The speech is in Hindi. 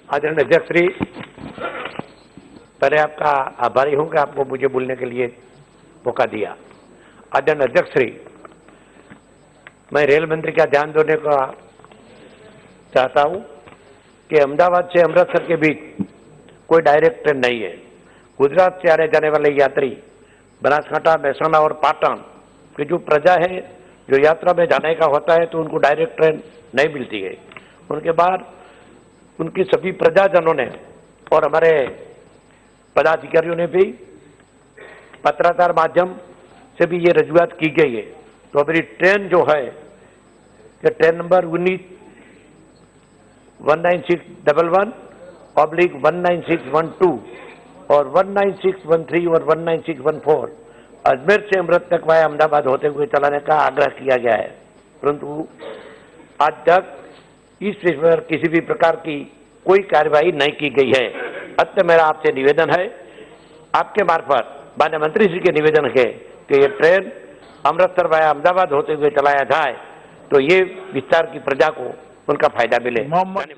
आदरणीय अध्यक्ष श्री, पहले आपका आभारी हूं कि आपको मुझे बोलने के लिए मौका दिया। आदरणीय अध्यक्ष श्री, मैं रेल मंत्री का ध्यान देने का चाहता हूं कि अहमदाबाद से अमृतसर के बीच कोई डायरेक्ट ट्रेन नहीं है। गुजरात से आने जाने वाले यात्री बनासकांठा, महसाना और पाटन की जो प्रजा है, जो यात्रा में जाने का होता है, तो उनको डायरेक्ट ट्रेन नहीं मिलती है। उनके बाद उनकी सभी प्रजाजनों ने और हमारे पदाधिकारियों ने भी पत्रकार माध्यम से भी ये रजूआत की गई है। तो मेरी ट्रेन जो है कि ट्रेन नंबर 19611/19612 और 19613 और 19614 अजमेर से अमृत तक वाया अहमदाबाद होते हुए चलाने का आग्रह किया गया है, परंतु आज तक इस विषय पर किसी भी प्रकार की कोई कार्यवाही नहीं की गई है। अतः मेरा आपसे निवेदन है, आपके मार्फत माननीय मंत्री जी के निवेदन है कि ये ट्रेन अमृतसर वाया अहमदाबाद होते हुए चलाया जाए, तो ये विस्तार की प्रजा को उनका फायदा मिले।